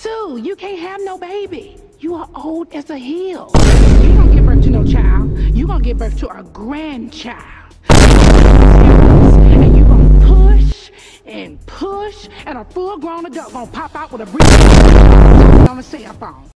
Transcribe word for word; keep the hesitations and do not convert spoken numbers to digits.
Sue, you can't have no baby. You are old as a hill. You don't give birth to no child. You gonna give birth to a grandchild. And you gonna push and push, and a full-grown adult gonna pop out with a brief on a cell phone.